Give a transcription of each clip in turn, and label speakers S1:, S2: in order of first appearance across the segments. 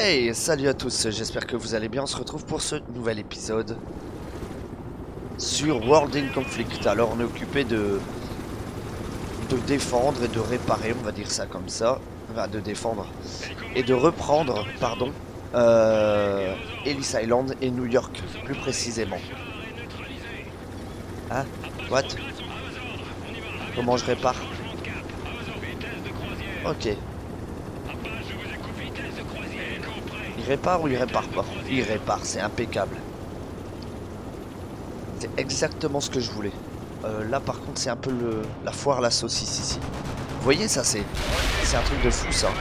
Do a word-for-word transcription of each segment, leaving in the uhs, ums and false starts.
S1: Hey, salut à tous, j'espère que vous allez bien. On se retrouve pour ce nouvel épisode sur World in Conflict. Alors on est occupé de de défendre et de réparer, on va dire ça comme ça. Enfin, de défendre et de reprendre, pardon, euh, Ellis Island et New York, plus précisément. Hein? What? Comment je répare? Ok. Il répare ou il répare pas? Il répare, c'est impeccable. C'est exactement ce que je voulais. Euh, là par contre c'est un peu le la foire à la saucisse ici. Vous voyez ça, c'est c'est un truc de fou ça.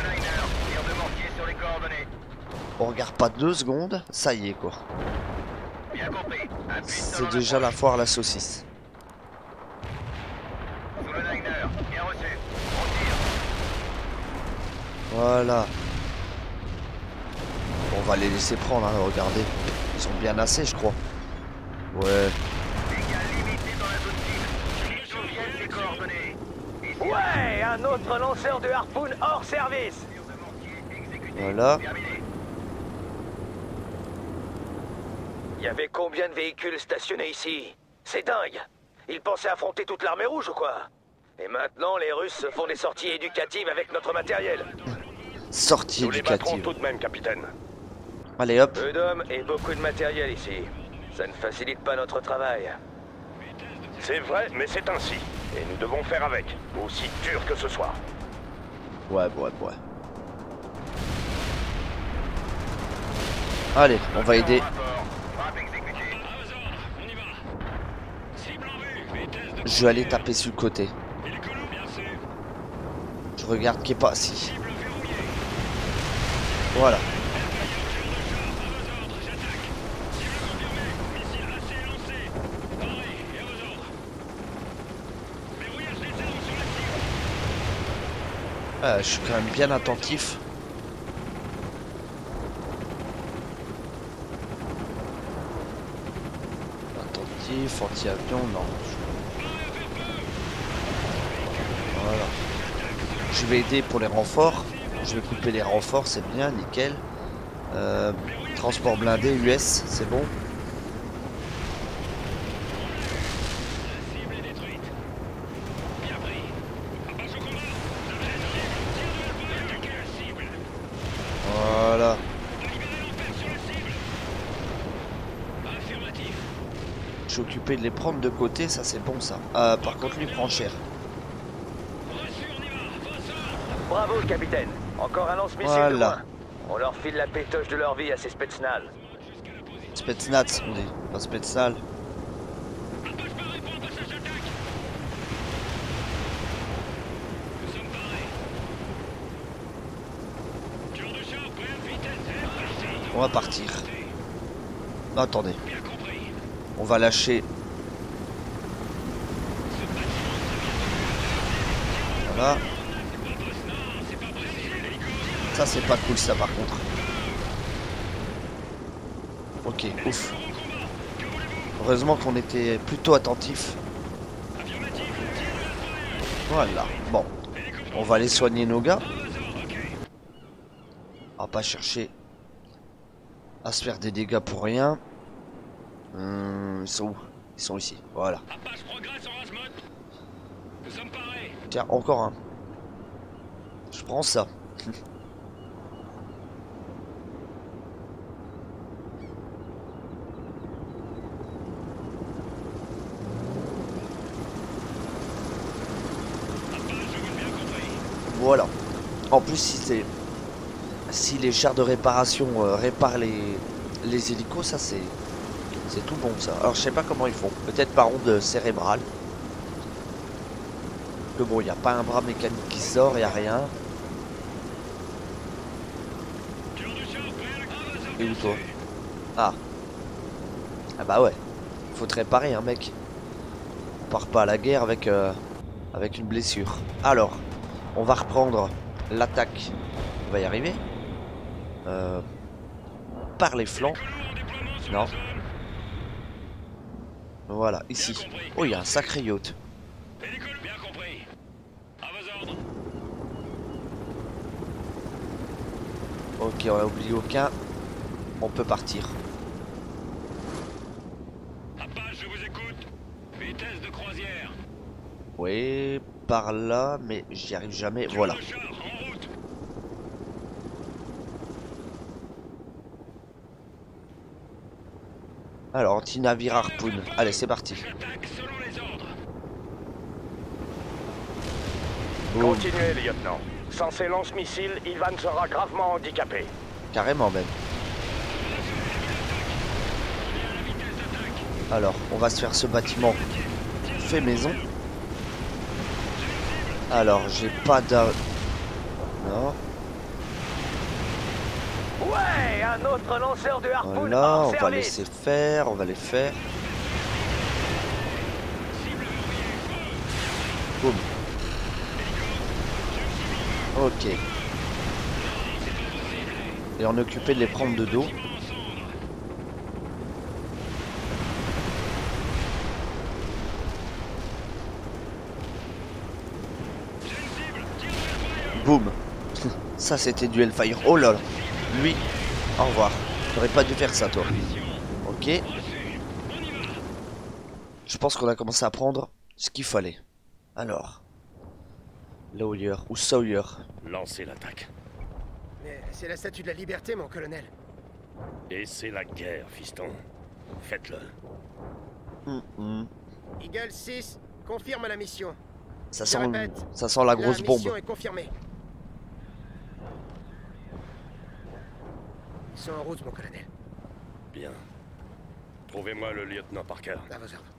S1: On regarde pas deux secondes, ça y est quoi. C'est déjà la foire à la saucisse. Voilà. On va les laisser prendre, hein, regardez. Ils sont bien assez je crois. Ouais.
S2: Ouais, un autre lanceur de harpoon hors service.
S1: Voilà.
S2: Il y avait combien de véhicules stationnés ici? C'est dingue. Ils pensaient affronter toute l'armée rouge ou quoi? Et maintenant, les Russes se font des sorties éducatives avec notre matériel.
S1: Sortie
S3: Nous les battrons
S1: éducative.
S3: tout de même, capitaine.
S1: Allez hop.
S2: Peu d'hommes et beaucoup de matériel ici. Ça ne facilite pas notre travail.
S3: C'est vrai, mais c'est ainsi. Et nous devons faire avec, aussi dur que ce soit.
S1: Ouais, ouais, ouais. Allez, on va aider. Je vais aller taper sur le côté. Je regarde qui est pas si. Voilà. Ah, je suis quand même bien attentif. Attentif, anti-avion, non. Voilà. Je vais aider pour les renforts. Je vais couper les renforts, c'est bien, nickel. Euh, transport blindé U S, c'est bon. Voilà. Je suis occupé de les prendre de côté, ça c'est bon ça. Euh, par contre lui prend cher.
S2: Bravo, capitaine. Encore un lance-missile
S1: Voilà.
S2: de moins. On leur file la pétoche de leur vie à ces Spetsnaz.
S1: Spetsnaz, on dit, pas Spetsnaz. On va partir. Non, attendez. On va lâcher. Voilà. Ça c'est pas cool ça par contre. Ok, ouf. Heureusement qu'on était plutôt attentifs. Voilà, bon. On va aller soigner nos gars. On va pas chercher à se faire des dégâts pour rien. Hum, ils sont où? Ils sont ici, voilà. Tiens, encore un. Je prends ça. Voilà. En plus, si c'est si les chars de réparation euh, réparent les les hélicos, ça c'est c'est tout bon ça. Alors je sais pas comment ils font. Peut-être par onde cérébrale. Que bon, il n'y a pas un bras mécanique qui sort, il n'y a rien. Et où toi? Ah. Ah bah ouais. Faut te réparer, hein mec. On part pas à la guerre avec euh, avec une blessure. Alors, on va reprendre l'attaque. On va y arriver. Euh, par les flancs. Non. Voilà, ici. Oh, il y a un sacré yacht. Ok, on a oublié aucun. On peut partir.
S3: Apache, je vous écoute. Vitesse de croisière.
S1: Oui, par là, mais j'y arrive jamais. Voilà.
S3: Le char, en route.
S1: Alors, anti-navire harpoon. Allez, c'est parti.
S3: J'attaque selon les ordres.
S1: Boum.
S3: Continuez, lieutenant. Sans ces lance-missiles, Ivan sera gravement handicapé.
S1: Carrément même. Alors, on va se faire ce bâtiment fait maison. Alors, j'ai pas d'a... Non.
S2: Ouais, un autre lanceur de harpoon
S1: Voilà,
S2: hors
S1: on va
S2: service.
S1: laisser faire, on va les faire. Boum. Ok. Et on est occupé de les prendre de dos. Boum. Ça c'était du Hellfire. Oh là là. Lui. Au revoir. T'aurais pas dû faire ça toi. Ok. Je pense qu'on a commencé à prendre ce qu'il fallait. Alors. Lawyer ou Sawyer.
S3: Lancez l'attaque.
S4: Mais c'est la statue de la liberté, mon colonel.
S3: Et c'est la guerre, fiston. Faites-le.
S1: Hum, hum.
S4: Eagle six, confirme la mission.
S1: Ça
S4: Je
S1: sent,
S4: répète,
S1: ça sent la grosse
S4: la
S1: bombe.
S4: mission est confirmée. Ils sont en route, mon colonel.
S3: Bien. Trouvez-moi le lieutenant Parker.
S4: À vos ordres.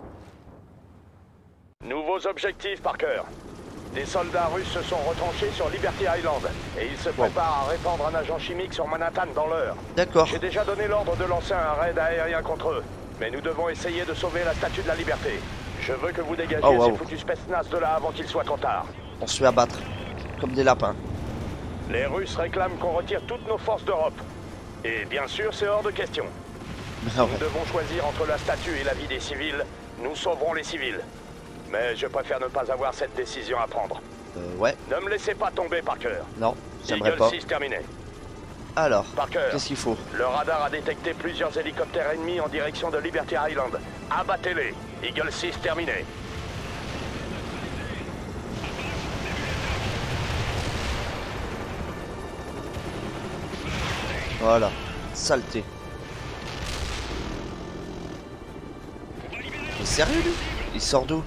S3: Nouveaux objectifs, Parker. Des soldats russes se sont retranchés sur Liberty Island et ils se préparent à répandre un agent chimique sur Manhattan dans l'heure.
S1: D'accord.
S3: J'ai déjà donné l'ordre de lancer un raid aérien contre eux, mais nous devons essayer de sauver la statue de la liberté. Je veux que vous dégagiez
S1: Oh, wow.
S3: ces foutus spetsnaz de là avant qu'il soit trop tard.
S1: On se fait abattre. Comme des lapins.
S3: Les Russes réclament qu'on retire toutes nos forces d'Europe. Et bien sûr, c'est hors de question.
S1: Ah ouais.
S3: Nous devons choisir entre la statue et la vie des civils. Nous sauverons les civils. Mais je préfère ne pas avoir cette décision à prendre.
S1: Euh, ouais.
S3: Ne me laissez pas tomber, Parker.
S1: Non, j'aimerais
S3: Eagle
S1: pas.
S3: six terminé.
S1: Alors,
S3: Parker,
S1: qu'est-ce qu'il faut?
S3: le radar a détecté plusieurs hélicoptères ennemis en direction de Liberty Island. Abattez-les. Eagle six terminé.
S1: Voilà. Saleté. Il est sérieux lui? Il sort d'où?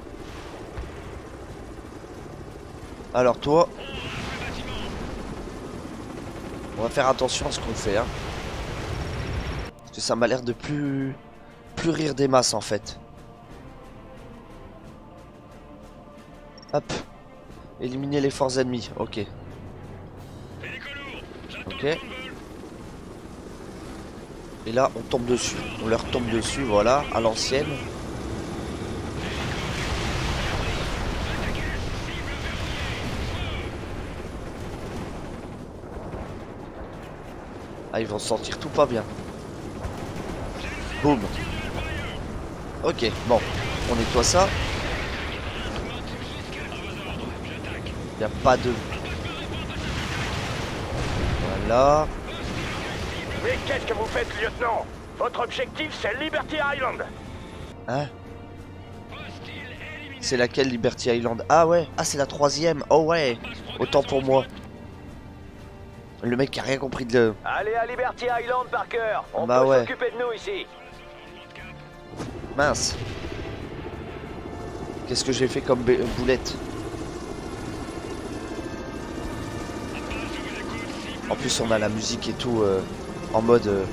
S1: Alors toi, on va faire attention à ce qu'on fait, hein. Parce que ça m'a l'air de plus... plus rire des masses en fait. Hop. Éliminer les forces ennemies, ok. Ok. Et là, on tombe dessus. On leur tombe dessus, voilà, à l'ancienne. Ah, ils vont se sentir tout pas bien. Boum. Ok, bon. On nettoie ça. Il n'y a pas de... Voilà.
S3: Mais qu'est-ce que vous faites, lieutenant? Votre objectif, c'est Liberty Island.
S1: Hein? C'est laquelle, Liberty Island? Ah ouais. Ah, c'est la troisième. Oh ouais. Autant pour moi. Le mec qui a rien compris de le...
S2: Allez à Liberty Island, Parker. On
S1: Bah
S2: peut
S1: ouais.
S2: s'occuper de nous ici.
S1: Mince. Qu'est-ce que j'ai fait comme bé- boulette? En plus, on a la musique et tout euh, en mode... euh,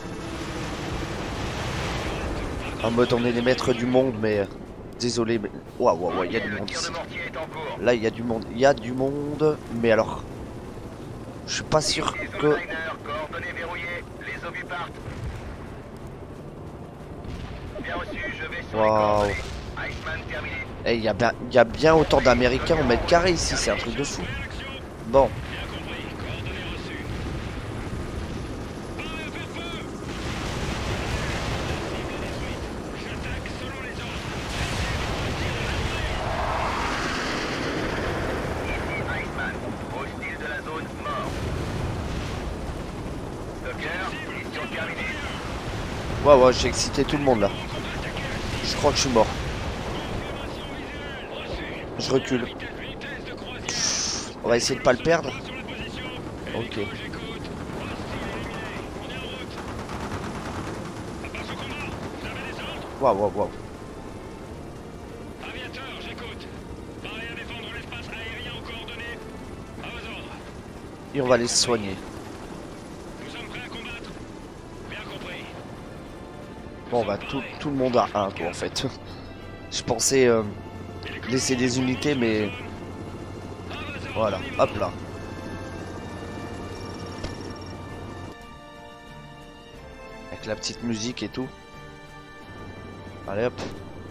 S1: en mode, on est les maîtres du monde, mais... euh, désolé, mais... Waouh, waouh, waouh, il y a du monde ici. Là, il y a du monde. Il y a du monde, mais alors... Je suis pas sûr que... Waouh. Eh, il y a bien, il y a bien autant d'Américains au mètre carré ici, c'est un truc de fou. Bon. Ouais, ouais, j'ai excité tout le monde là. Je crois que je suis mort. Je recule. On va essayer de pas le perdre. Ok. Waouh, waouh, waouh. Et on va les soigner. Bon, bah tout, tout le monde a un quoi en fait. Je pensais euh, laisser des unités mais... Voilà, hop là. Avec la petite musique et tout. Allez hop.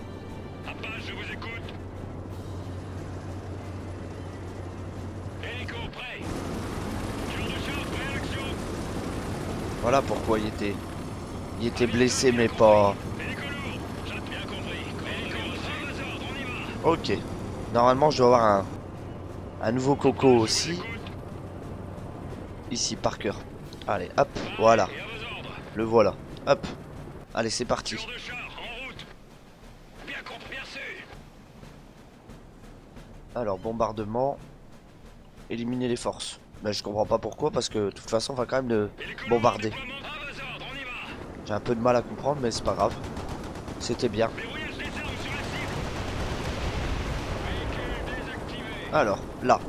S1: Voilà pourquoi il était... Il était blessé mais pas... Ok. Normalement je dois avoir un... Un nouveau coco aussi. Ici, Parker. Allez, hop, voilà. Le voilà. Hop. Allez, c'est parti. Alors, bombardement. Éliminer les forces. Mais je comprends pas pourquoi, parce que de toute façon, on va quand même le bombarder. J'ai un peu de mal à comprendre, mais c'est pas grave. C'était bien. Alors, là.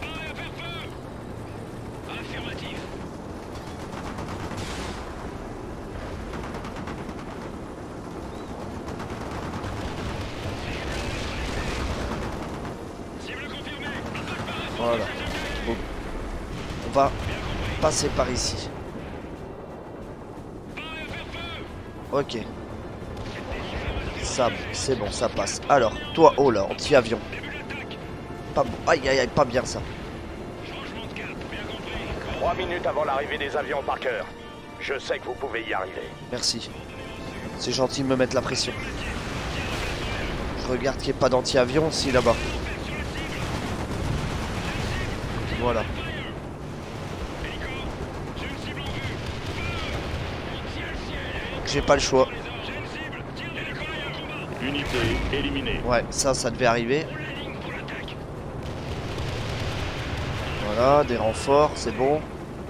S1: Voilà. Bon. On va passer par ici. Ok. Ça, c'est bon, ça passe. Alors, toi, oh là, anti-avion. Pas bon. Aïe, aïe, aïe, pas bien ça.
S3: Trois minutes avant l'arrivée des avions, Parker. Je sais que vous pouvez y arriver.
S1: Merci. C'est gentil de me mettre la pression. Je regarde qu'il n'y ait pas d'anti-avion aussi là-bas. Voilà. J'ai pas le choix.
S3: Unité éliminée.
S1: Ouais, ça, ça devait arriver. Voilà, des renforts, c'est bon.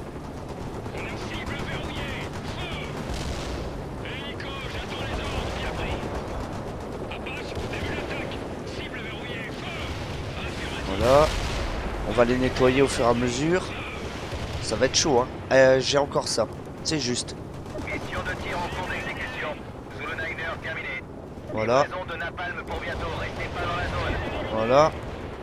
S1: Voilà. On va les nettoyer au fur et à mesure. Ça va être chaud, hein. Euh, j'ai encore ça. C'est juste.
S2: Mission de tir en cours d'exécution. Zulu Niner terminé.
S1: Voilà.
S2: Livraison de napalm pour bientôt. Restez pas dans la zone.
S1: Voilà.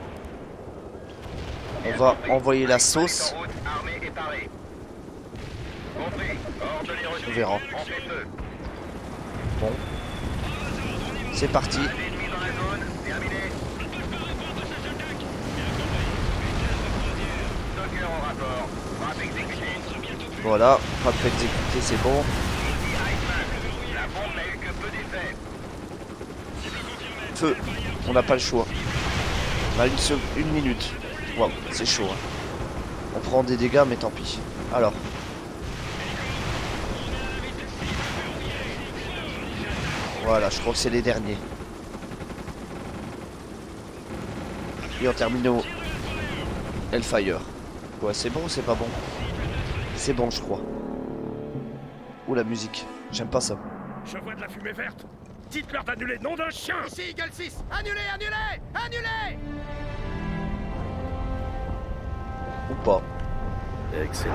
S1: On va envoyer la sauce.
S2: En route, armée et parée. Compris. Ordre les reçus.
S1: On verra.
S2: On fait feu.
S1: Bon. C'est parti.
S2: Ennemi dans la zone. Terminé. Docker au rapport. Frappe exécutée.
S1: Voilà. Frappe exécutée, c'est bon.
S2: Ici Iceman. La bombe n'a eu que peu d'effet.
S1: Feu. On n'a pas le choix. On a une, seule, une minute. Waouh, c'est chaud. Hein. On prend des dégâts, mais tant pis. Alors. Voilà, je crois que c'est les derniers. Et on termine au Hellfire. Ouais, c'est bon ou c'est pas bon? C'est bon, je crois. Ouh, la musique. J'aime pas ça.
S3: Je vois de la fumée verte. Dites-leur d'annuler, nom d'un chien.
S4: Ici Eagle six. Annulez, annulez, annulez.
S1: Ou pas.
S3: Excellent.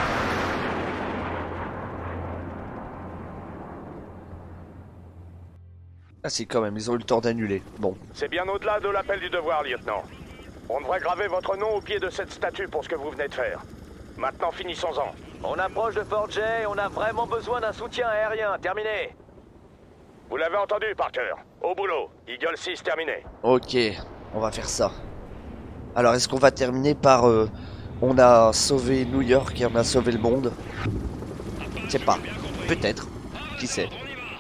S1: Ah si, quand même, ils ont eu le temps d'annuler. Bon.
S3: C'est bien au-delà de l'appel du devoir, lieutenant. On devrait graver votre nom au pied de cette statue pour ce que vous venez de faire. Maintenant, finissons-en.
S2: On approche de Fort Jay. On a vraiment besoin d'un soutien aérien. Terminé.
S3: Vous l'avez entendu, Parker. Au boulot. Eagle six terminé.
S1: Ok, on va faire ça. Alors, est-ce qu'on va terminer par... Euh, on a sauvé New York et on a sauvé le monde? Je sais pas. Peut-être. Qui sait?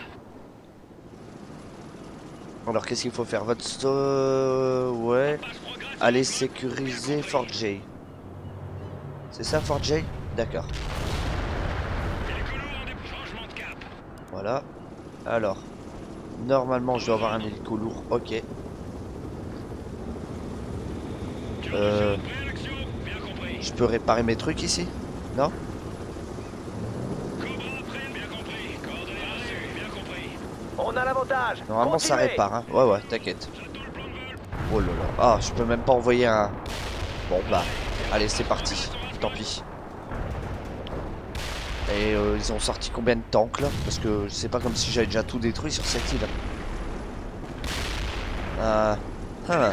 S1: Alors, qu'est-ce qu'il faut faire? Votre... Euh, ouais. Allez sécuriser Fort Jay. C'est ça, Fort Jay? D'accord. Voilà. Alors. Normalement, je dois avoir un hélico lourd. Ok. Euh... Je peux réparer mes trucs ici? Non?
S2: On a l'avantage.
S1: Normalement ça répare, hein. Ouais ouais, t'inquiète. Oh là là. Ah, je peux même pas envoyer un... Bon bah, allez c'est parti. Tant pis. Et euh, ils ont sorti combien de tanks là? Parce que c'est pas comme si j'avais déjà tout détruit sur cette île. Euh... Hein.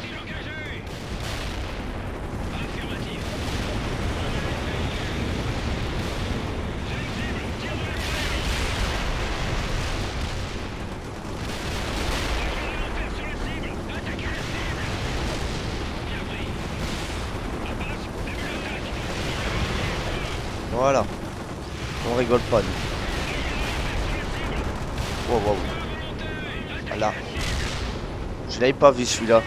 S1: Voilà. On rigole pas nous. Wow, wow. Voilà. Je l'avais pas vu celui-là.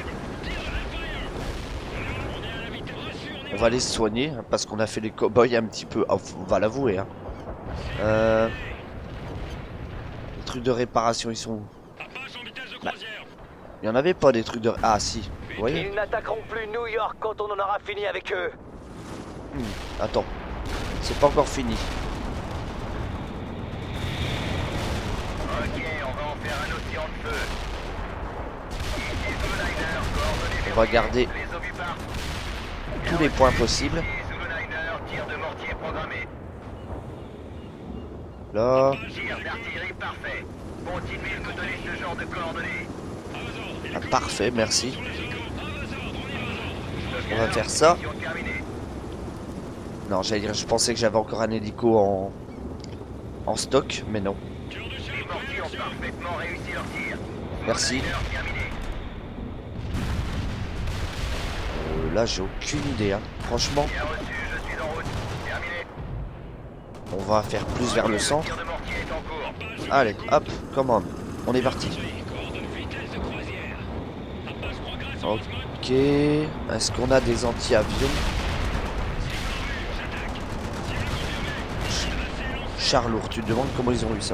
S1: On va aller se soigner hein, parce qu'on a fait les cow-boys un petit peu. Oh, on va l'avouer. Hein. Euh... Les trucs de réparation ils sont où? Bah. Il y en avait pas des trucs de... Ah si. Vous voyez?
S2: Ils n'attaqueront plus New York quand on en aura fini avec eux.
S1: Hmm. Attends. C'est pas encore fini.
S3: Ok, on va en faire un océan de feu.
S1: On va garder tous les points possibles. Là. Ah, parfait, merci. On va faire ça. Non, j'allais dire, je pensais que j'avais encore un hélico en, en stock, mais non. Merci. Euh, là, j'ai aucune idée, hein. Franchement. On va faire plus vers le centre. Allez, hop, commande. On est parti. Ok. Est-ce qu'on a des anti-avions? Charlour, tu te demandes comment ils ont eu ça?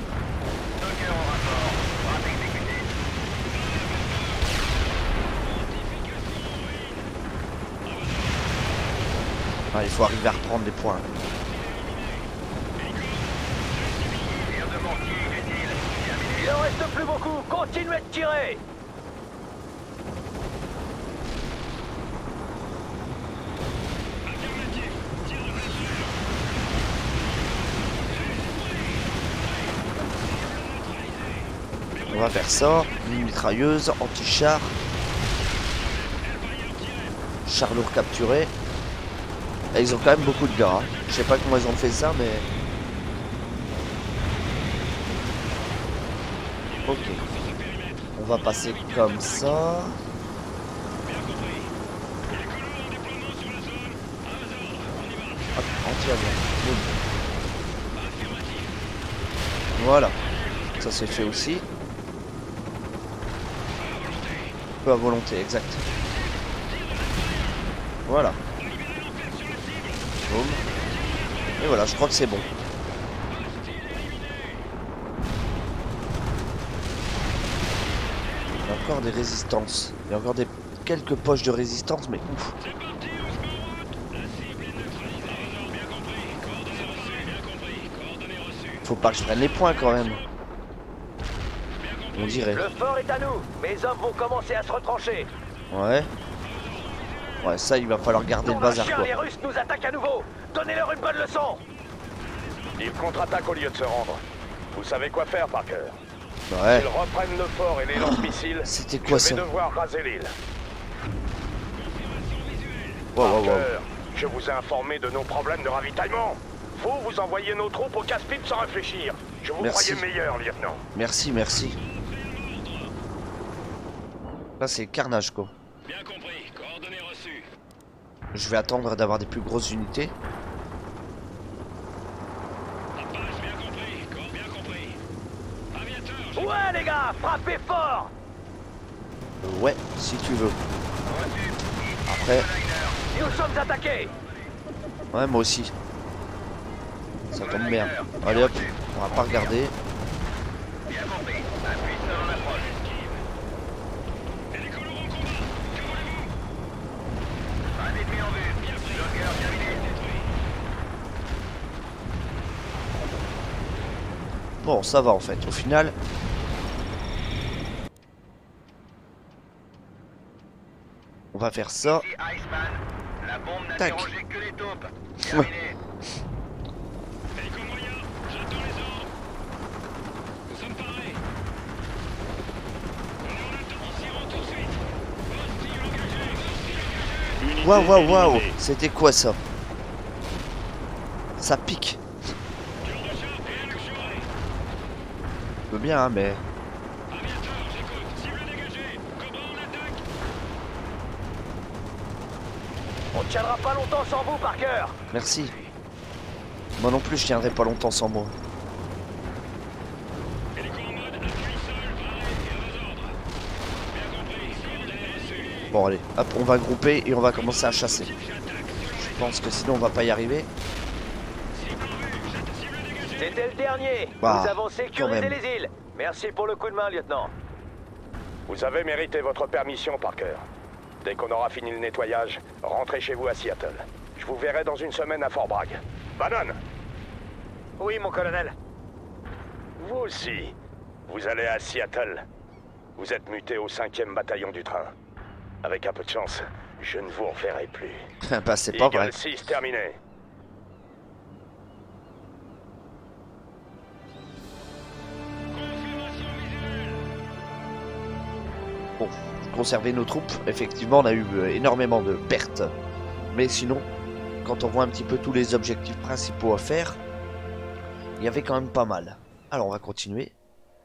S1: Ah, il faut arriver à reprendre les points.
S2: Il en reste plus beaucoup. Continuez de tirer.
S1: On va faire ça. Une mitrailleuse, anti-char. Char lourd capturé. Et ils ont quand même beaucoup de gars. Hein. Je sais pas comment ils ont fait ça, mais... Ok. On va passer comme ça. Hop, anti-avion. Voilà. Ça c'est fait aussi. Peu à volonté, exact. Voilà. Boum. Et voilà, je crois que c'est bon. Il y a encore des résistances. Il y a encore des quelques poches de résistance, mais ouf. Faut pas que je prenne les points quand même. On dirait.
S2: Le fort est à nous. Mes hommes vont commencer à se retrancher.
S1: Ouais. Ouais, ça, il va falloir garder le bazar, quoi.
S2: Les Russes nous attaquent à nouveau. Donnez-leur une bonne leçon.
S3: Ils contre-attaquent au lieu de se rendre. Vous savez quoi faire, Parker?
S1: Ouais.
S3: Ils reprennent le fort et les lance-missiles.
S1: C'était quoi ça?
S3: Je vais devoir raser l'île.
S1: Wow, wow, wow.
S3: Parker, je vous ai informé de nos problèmes de ravitaillement. Vous, vous envoyez nos troupes au casse-pipe sans réfléchir. Je vous
S1: Merci.
S3: croyais meilleur, lieutenant.
S1: Merci, merci. Là, c'est carnage, quoi.
S5: Bien compris, coordonnées reçues.
S1: Je vais attendre d'avoir des plus grosses unités.
S5: Apache, bien compris, corps bien compris. Aviateur,
S2: Ouais, les gars, frappez fort.
S1: Euh, ouais, si tu veux. Après,
S2: Nous sommes attaqués.
S1: ouais, moi aussi. Ça tombe bien. Allez hop, on va pas regarder.
S2: Bien compris. Appuie sur l'approche.
S5: Et les colons en combat. Commandez-vous.
S2: Un ennemi en vue. Bloqueur terminé.
S1: Bon, ça va en fait. Au final, on va faire ça.
S2: Ici Iceman. La bombe n'a
S1: Tac.
S2: dérangé que les taupes. Terminé.
S5: Hélico moyen, j'attends les ordres. Nous sommes parés. On est en attente, on s'y rend tout de suite. Hostile engagé, hostile engagé.
S1: Waouh, waouh, waouh. C'était quoi ça? Ça pique.
S5: Tour de char, bien le jouer.
S1: Je veux bien, hein, mais...
S5: Aviateur, j'écoute. Cible dégagée. Cobra en attaque.
S2: On ne tiendra pas longtemps sans vous, Parker.
S1: Merci. Moi non plus, je tiendrai pas longtemps sans moi.
S5: Hélico en mode appui sol, paré et à vos ordres. Bien compris. Cible dégagée.
S1: Bon, allez, hop, on va grouper et on va commencer à chasser. Je pense que sinon on va pas y arriver.
S2: C'était le dernier.
S1: Bah,
S2: Nous avons
S1: quand
S2: sécurisé
S1: même.
S2: les îles. Merci pour le coup de main, lieutenant.
S3: Vous avez mérité votre permission, Parker. Dès qu'on aura fini le nettoyage, rentrez chez vous à Seattle. Je vous verrai dans une semaine à Fort Bragg. Bannon!
S2: Oui, mon colonel.
S3: Vous aussi. Vous allez à Seattle. Vous êtes muté au cinquième bataillon du train. Avec un peu de chance, je ne vous reverrai plus.
S1: Bah, c'est pas vrai.
S3: Eagle six terminé.
S5: Confirmation visuelle.
S1: Bon, conserver nos troupes, effectivement on a eu euh, énormément de pertes. Mais sinon, quand on voit un petit peu tous les objectifs principaux à faire, il y avait quand même pas mal. Alors on va continuer.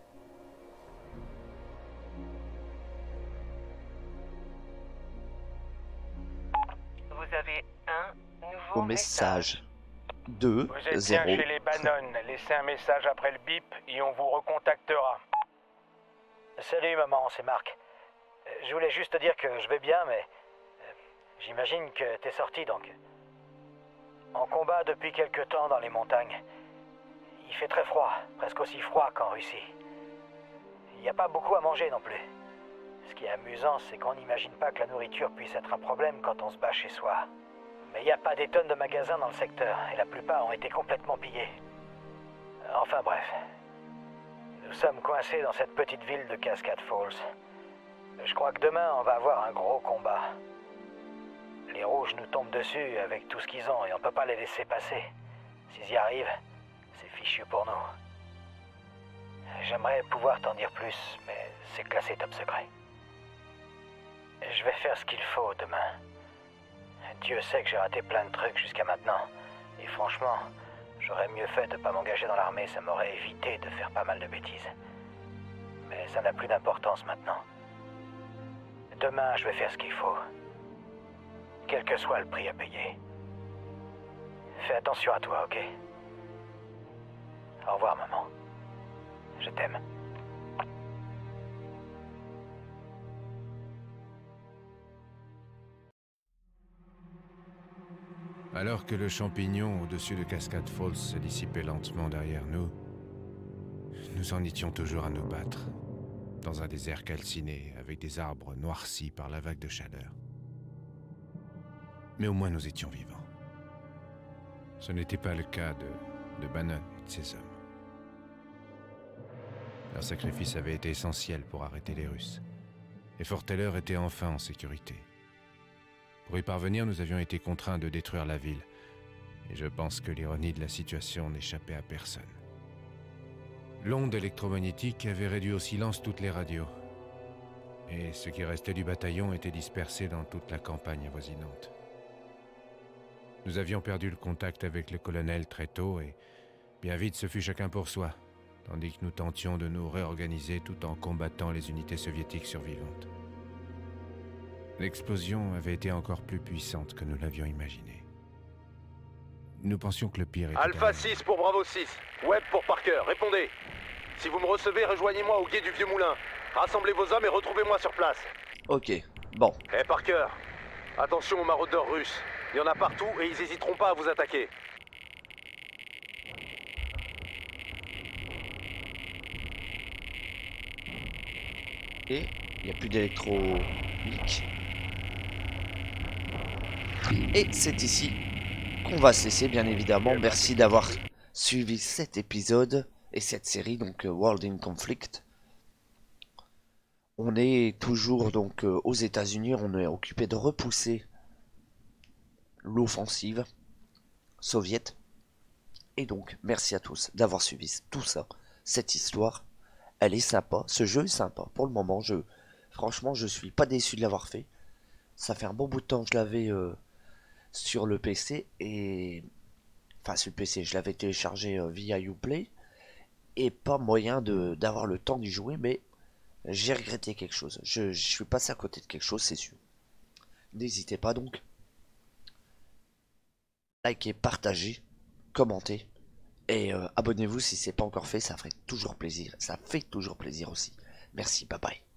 S6: Vous avez un nouveau
S1: Au message. deux,
S7: Vous êtes
S1: zéro.
S7: bien chez les Bannon. Laissez un message après le bip et on vous recontactera.
S8: Salut maman, c'est Marc. Euh, Je voulais juste te dire que je vais bien, mais euh, j'imagine que t'es sorti donc. En combat depuis quelque temps dans les montagnes. Il fait très froid, presque aussi froid qu'en Russie. Il n'y a pas beaucoup à manger non plus. Ce qui est amusant, c'est qu'on n'imagine pas que la nourriture puisse être un problème quand on se bat chez soi. Mais il n'y a pas des tonnes de magasins dans le secteur, et la plupart ont été complètement pillés. Enfin bref. Nous sommes coincés dans cette petite ville de Cascade Falls. Je crois que demain, on va avoir un gros combat. Les rouges nous tombent dessus avec tout ce qu'ils ont et on peut pas les laisser passer. S'ils y arrivent, c'est fichu pour nous. J'aimerais pouvoir t'en dire plus, mais c'est classé top secret. Je vais faire ce qu'il faut demain. Dieu sait que j'ai raté plein de trucs jusqu'à maintenant. Et franchement, j'aurais mieux fait de pas m'engager dans l'armée, ça m'aurait évité de faire pas mal de bêtises. Mais ça n'a plus d'importance maintenant. Demain, je vais faire ce qu'il faut. Quel que soit le prix à payer. Fais attention à toi, ok? Au revoir, maman. Je t'aime.
S9: Alors que le champignon au-dessus de Cascade Falls se dissipait lentement derrière nous, nous en étions toujours à nous battre, dans un désert calciné avec des arbres noircis par la vague de chaleur. Mais au moins nous étions vivants. Ce n'était pas le cas de, de Bannon et de ses hommes. Leur sacrifice avait été essentiel pour arrêter les Russes, et Fort Taylor était enfin en sécurité. Pour y parvenir, nous avions été contraints de détruire la ville, et je pense que l'ironie de la situation n'échappait à personne. L'onde électromagnétique avait réduit au silence toutes les radios, et ce qui restait du bataillon était dispersé dans toute la campagne avoisinante. Nous avions perdu le contact avec le colonel très tôt, et bien vite ce fut chacun pour soi, tandis que nous tentions de nous réorganiser tout en combattant les unités soviétiques survivantes. L'explosion avait été encore plus puissante que nous l'avions imaginé. Nous pensions que le pire était...
S3: Alpha six pour Bravo six. Webb pour Parker, répondez. Si vous me recevez, rejoignez-moi au gué du Vieux Moulin. Rassemblez vos hommes et retrouvez-moi sur place.
S1: Ok, bon.
S3: Hé Parker, attention aux maraudeurs russes. Il y en a partout et ils hésiteront pas à vous attaquer.
S1: Et il n'y a plus d'électronique. Et c'est ici qu'on va se laisser, bien évidemment. Merci d'avoir suivi cet épisode et cette série, donc euh, World in Conflict. On est toujours donc euh, aux États-Unis, on est occupé de repousser l'offensive soviète. Et donc, merci à tous d'avoir suivi tout ça, cette histoire. Elle est sympa, ce jeu est sympa. Pour le moment, je, franchement, je suis pas déçu de l'avoir fait. Ça fait un bon bout de temps que je l'avais euh, sur le P C et... Enfin, sur le P C, je l'avais téléchargé euh, via Uplay. Et pas moyen de d'avoir le temps d'y jouer, mais j'ai regretté quelque chose. Je, je suis passé à côté de quelque chose, c'est sûr. N'hésitez pas donc. Likez, partagez, commentez. Et euh, abonnez-vous si c'est pas encore fait, ça ferait toujours plaisir. Ça fait toujours plaisir aussi. Merci, bye bye.